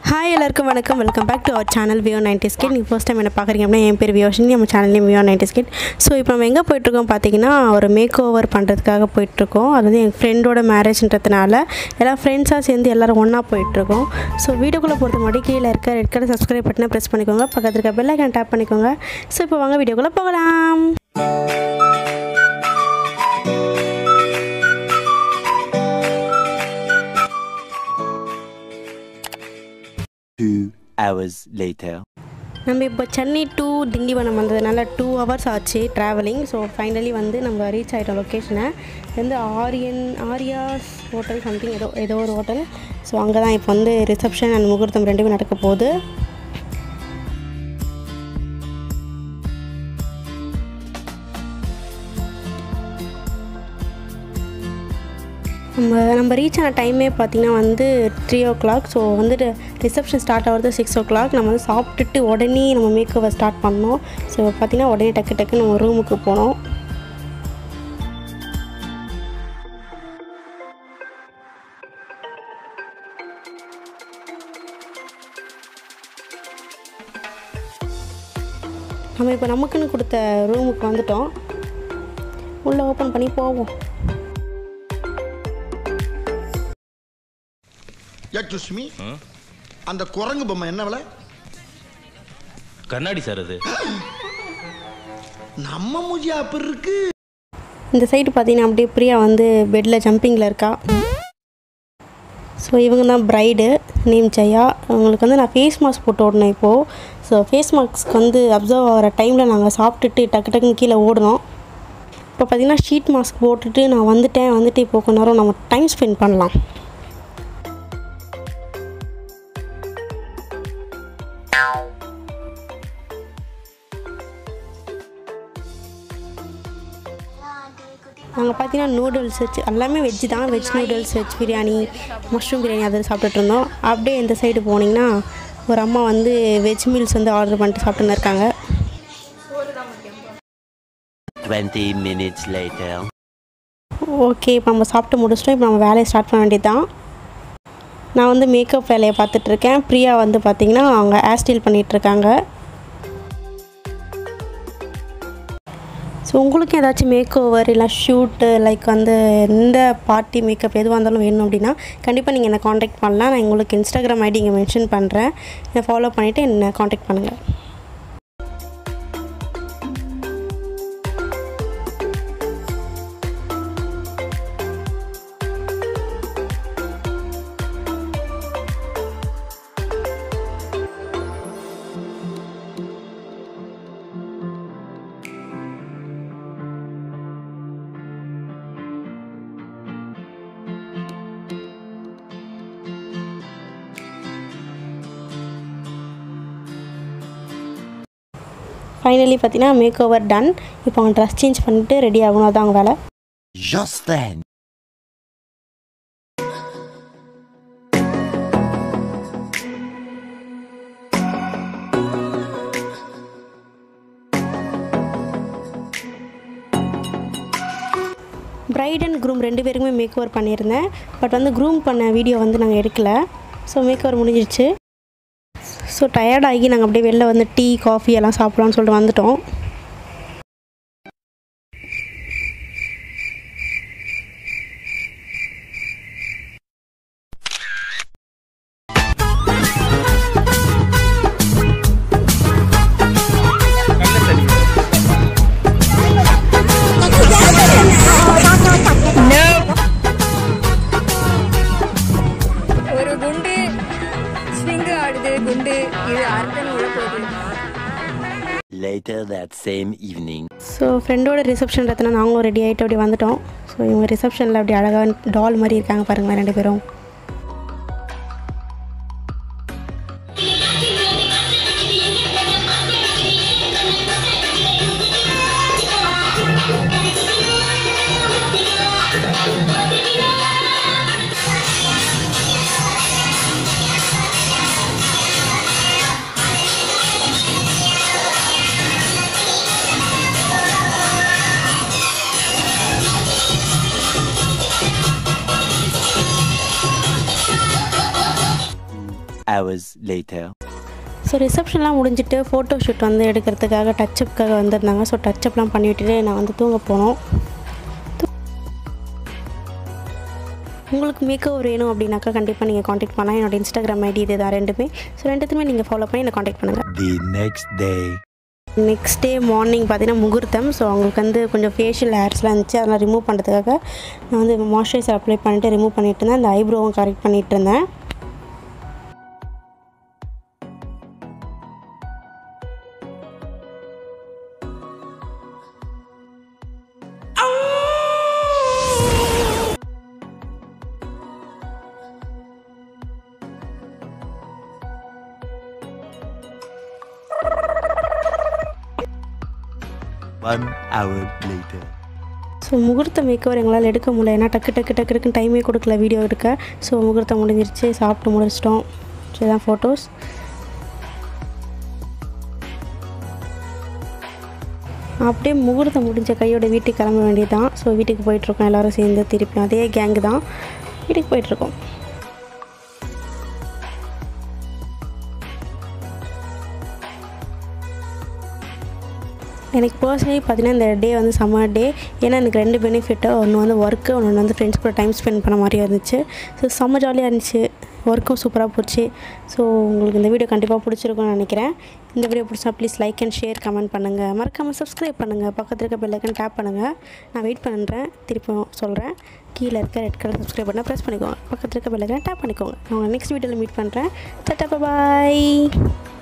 Hi, எல்லாருக்கும் வணக்கம். Welcome back to our channel Vio90s Kid. நீ ஃபர்ஸ்ட் டைம் என்ன பார்க்குறீங்க அப்படின்னா என் பேர் வியோஷினி, நம்ம channel name Vio90s Kid. So இப்போ நம்ம எங்கே போயிட்டுருக்கோம் பார்த்தீங்கன்னா ஒரு மேக் ஓவர் பண்ணுறதுக்காக போயிட்டுருக்கோம். அது வந்து என் ஃப்ரெண்டோட மேரேஜ்ன்றதுனால எல்லாம் ஃப்ரெண்ட்ஸாக சேர்ந்து எல்லோரும் ஒன்றா போயிட்டுருக்கோம். ஸோ வீடியோக்குள்ளே போகிறது மட்டும் கீழே இருக்க ரெட் கலர் சப்ஸ்கிரைப் பட்டனை ப்ரெஸ் பண்ணிக்கோங்க, பக்கத்தில் இருக்க பெல் ஐக்கான் டேப் பண்ணிக்கோங்க. ஸோ இப்போ வாங்க வீடியோக்குள்ளே போகலாம். hours later. நம்ம இப்போ சென்னை டு திண்டிவனம் வந்ததுனால 2 hours ஆச்சு ட்ராவலிங். ஸோ ஃபைனலி வந்து நம்ம ரீச் ஆகிட்டோம் லொக்கேஷனை. வந்து ஆரியாஸ் ஹோட்டல் சம்திங் ஏதோ ஒரு ஹோட்டல். ஸோ அங்கே தான் இப்போ வந்து ரிசப்ஷன் அண்ட் முகூர்த்தம் ரெண்டுமே நடக்க போகுது. நம்ம ரீச் ஆன டைமே பார்த்திங்கன்னா வந்து 3 o'clock. ஸோ வந்துட்டு ரிசப்ஷன் ஸ்டார்ட் ஆகிறது 6 o'clock. நம்ம வந்து சாப்பிட்டுட்டு உடனே நம்ம மேக் ஓவர் ஸ்டார்ட் பண்ணோம். ஸோ பார்த்திங்கன்னா உடனே டக்கு நம்ம ரூமுக்கு போனோம். நம்ம இப்போ நமக்குன்னு கொடுத்த ரூமுக்கு வந்துட்டோம். உள்ளே ஓப்பன் பண்ணி போவோம். யக்ஷுஷ்மி, அந்த குரங்கு பொம்மை என்ன விலை? கண்ணாடி சார், அது நம்ம மூஞ்சி அப்படி இருக்கு. இந்த சைடு பார்த்தீங்கன்னா அப்படியே பிரியா வந்து பெட்டில் ஜம்பிங்கில் இருக்கா. ஸோ இவங்க தான் ப்ரைடு, நேம் ஜெயா. அவங்களுக்கு வந்து நான் ஃபேஸ் மாஸ்க் போட்டு ஓடினேன் இப்போது. ஸோ ஃபேஸ் மாஸ்க் வந்து அப்சர்வ் ஆகிற டைமில் நாங்கள் சாப்பிட்டுட்டு டக்குன்னு கீழே ஓடணும். இப்போ பார்த்திங்கன்னா ஷீட் மாஸ்க் போட்டுட்டு நான் வந்துட்டு இப்போ கொஞ்ச நேரம் நம்ம டைம் ஸ்பெண்ட் பண்ணலாம். நாங்கள் பார்த்தீங்கன்னா நூடுல்ஸ் வச்சு எல்லாமே வெஜ்ஜு தான். Veg noodles, veg biryani, mushroom biryani அதில் சாப்பிட்டுட்டு இருந்தோம். அப்படியே இந்த சைடு போனீங்கன்னா ஒரு அம்மா வந்து வெஜ் மீல்ஸ் வந்து ஆர்டர் பண்ணிட்டு சாப்பிட்டுன்னு இருக்காங்க. 20 minutes later. ஓகே, இப்போ நம்ம சாப்பிட்டு முடிச்சிட்டோம். இப்போ நம்ம வேலையை ஸ்டார்ட் பண்ண வேண்டியது தான். நான் வந்து மேக்கப் வேலையை பார்த்துட்ருக்கேன். பிரியா வந்து பார்த்திங்கன்னா அவங்க ஹேர் ஸ்டைல் பண்ணிகிட்ருக்காங்க. ஸோ உங்களுக்கு ஏதாச்சும் மேக் ஓவர் இல்லை ஷூட்டு லைக் வந்து எந்த பார்ட்டி மேக்கப் எதுவாக இருந்தாலும் வேணும் அப்படின்னா கண்டிப்பாக நீங்கள் என்னை காண்டாக்ட் பண்ணலாம். நான் உங்களுக்கு இன்ஸ்டாகிராம் ஐடி இங்கே மென்ஷன் பண்ணுறேன். என்னை ஃபாலோ பண்ணிவிட்டு என்னை காண்டாக்ட் பண்ணுங்கள். ஃபைனலி பார்த்தீங்கன்னா மேக் ஓவர் டன். இப்போ அவங்க ட்ரெஸ் சேஞ்ச் பண்ணிட்டு ரெடி ஆகணும், அதான் அவங்க வேலை. Just then. Bride and groom ரெண்டு பேருக்குமே மேக் ஓவர் பண்ணியிருந்தேன். பட் வந்து க்ரூம் பண்ண வீடியோ வந்து நாங்கள் எடுக்கலை. ஸோ மேக் ஓவர் முடிஞ்சிடுச்சு. ஸோ டயர்டாகி நாங்கள் அப்படியே வெளில வந்து டீ காஃபி எல்லாம் சாப்பிட்லான்னு சொல்லிட்டு வந்துட்டோம். ஒரு குண்டு ஸ்விங் ஆடுது, குண்டு இது அர்த்தம் உள்ள போகுது. Later that same evening. So ஃப்ரெண்டோட ரிசப்ஷன்றதுனா நாங்களும் ரெடி ஆகிட்டு அப்படி வந்துட்டோம். ஸோ இவங்க ரிசப்ஷனில் அப்படி அழகாக டால் மாதிரி இருக்காங்க பாருங்களேன் ரெண்டு பேரும். hours later. ஸோ ரிசப்ஷன்லாம் முடிஞ்சிட்டு ஃபோட்டோ ஷூட் வந்து எடுக்கிறதுக்காக டச்சப்புக்காக வந்திருந்தாங்க. ஸோ டச்சப்லாம் பண்ணி விட்டுட்டு நான் வந்து தூங்க போனோம். உங்களுக்கு மேக்கோவர் வேணும் அப்படின்னாக்கா கண்டிப்பாக நீங்கள் காண்டாக்ட் பண்ணலாம். என்னோட இன்ஸ்டாகிராம் ஐடி இது தான் ரெண்டுமே. ஸோ ரெண்டுத்துமே நீங்கள் ஃபாலோ பண்ணி என்னை காண்டாக்ட் பண்ணுங்கள். The next day. Next day morning பார்த்தீங்கன்னா முகூர்த்தம். ஸோ அவங்களுக்கு வந்து கொஞ்சம் ஃபேஷியல் ஹேர்ஸ்லாம் இருந்துச்சு, அதெல்லாம் ரிமூவ் பண்ணுறதுக்காக நான் வந்து மாய்ஸ்சரைசர் அப்ளை பண்ணிவிட்டு ரிமூவ் பண்ணிட்டு இருந்தேன். அந்த ஐப்ரோவும் கரெக்ட் பண்ணிகிட்டு இருந்தேன். One hour later. ஸோ முகூர்த்த மேக்கோவர் எங்களால் எடுக்க முடியல, ஏன்னா டக்குன்னு டைமே கொடுக்கல வீடியோ எடுக்க. ஸோ முகூர்த்தம் முடிஞ்சிருச்சு, சாப்பிட்டு முடிச்சிட்டோம். ஸோ இதுதான் ஃபோட்டோஸ். அப்படியே முகூர்த்தம் முடிஞ்ச கையோட வீட்டுக்கு கிளம்ப வேண்டியது தான். ஸோ வீட்டுக்கு போயிட்டுருக்கோம் எல்லோரும் சேர்ந்து, திருப்பி அதே கேங்கு தான் வீட்டுக்கு போயிட்டுருக்கோம். எனக்கு பர்சனலி பார்த்தீங்கன்னா இந்த டே வந்து சம்மர் டே. ஏன்னா எனக்கு 2 பெனிஃபிட்டு, ஒன்று வந்து ஒர்க்கு, ஒன்று வந்து ஃப்ரெண்ட்ஸ் கூட டைம் ஸ்பெண்ட் பண்ண மாதிரி இருந்துச்சு. ஸோ செம்ம ஜாலியாக இருந்துச்சு, ஒர்க்கும் சூப்பராக போச்சு. ஸோ உங்களுக்கு இந்த வீடியோ கண்டிப்பாக பிடிச்சிருக்கும்னு நினைக்கிறேன். இந்த வீடியோ பிடிச்சா please like and share comment பண்ணுங்கள், மறக்காமல் சப்ஸ்கிரைப் பண்ணுங்கள், பக்கத்தில் இருக்க பெல் ஐக்கன் டேப் பண்ணுங்கள். நான் வெயிட் பண்ணுறேன், திருப்பியும் சொல்கிறேன், கீழே இருக்க ரெட் கலர் சப்ஸ்கிரைப் பண்ணால் ப்ரெஸ் பண்ணிக்கோங்க, பக்கத்தில் இருக்க பெல் ஐக்கன் டேப் பண்ணிக்கோங்க. நான் நெக்ஸ்ட் வீடியோவில் மீட் பண்ணுறேன். டாடா பாய்.